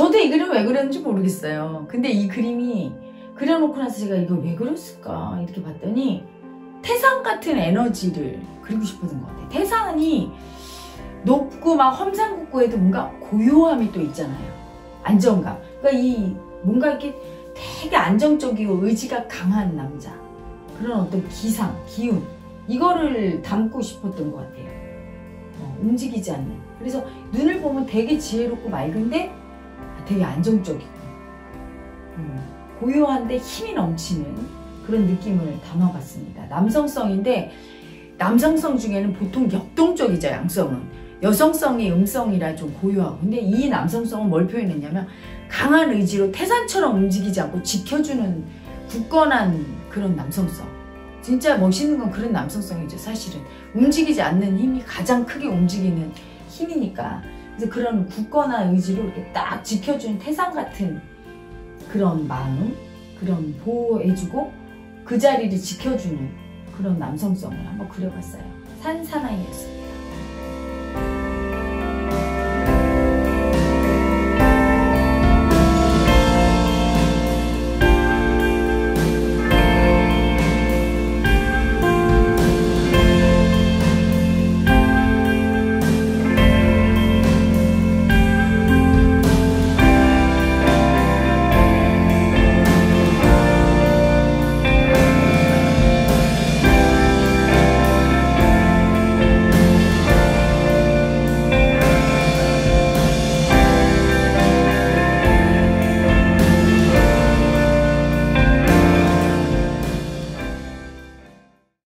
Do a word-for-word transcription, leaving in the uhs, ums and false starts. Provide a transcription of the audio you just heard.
저도 이 그림 왜 그렸는지 모르겠어요. 근데 이 그림이 그려놓고 나서 제가 이걸 왜 그렸을까 이렇게 봤더니 태산 같은 에너지를 그리고 싶었던 것 같아요. 태산이 높고 막 험산국고에도 뭔가 고요함이 또 있잖아요. 안정감. 그러니까 이 뭔가 이렇게 되게 안정적이고 의지가 강한 남자. 그런 어떤 기상, 기운. 이거를 담고 싶었던 것 같아요. 어, 움직이지 않는. 그래서 눈을 보면 되게 지혜롭고 맑은데 되게 안정적이고 음, 고요한데 힘이 넘치는 그런 느낌을 담아봤습니다. 남성성인데 남성성 중에는 보통 역동적이죠. 양성은. 여성성이 음성이라 좀 고요하고 근데 이 남성성은 뭘 표현했냐면 강한 의지로 태산처럼 움직이지 않고 지켜주는 굳건한 그런 남성성. 진짜 멋있는 건 그런 남성성이죠. 사실은 움직이지 않는 힘이 가장 크게 움직이는 힘이니까. 그래서 그런 굳건한 의지로 이렇게 딱 지켜주는 태산 같은 그런 마음, 그런 보호해주고 그 자리를 지켜주는 그런 남성성을 한번 그려봤어요. 산사나이였습니다.